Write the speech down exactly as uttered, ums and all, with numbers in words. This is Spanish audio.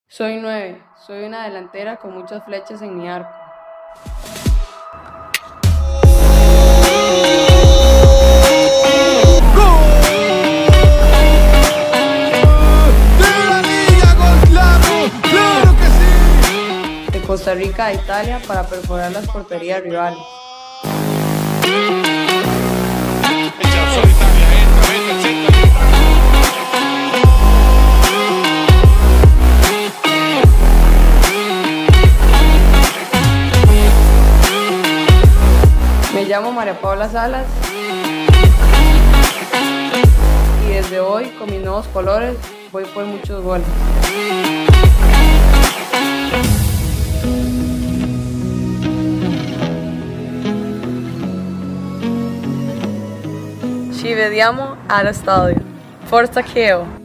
Soy nueve, soy una delantera con muchas flechas en mi arco. De Costa Rica a Italia para perforar las porterías rivales. Me llamo María Paula Salas y desde hoy, con mis nuevos colores, voy por muchos goles. Ci vediamo allo stadio. Forza Chievo!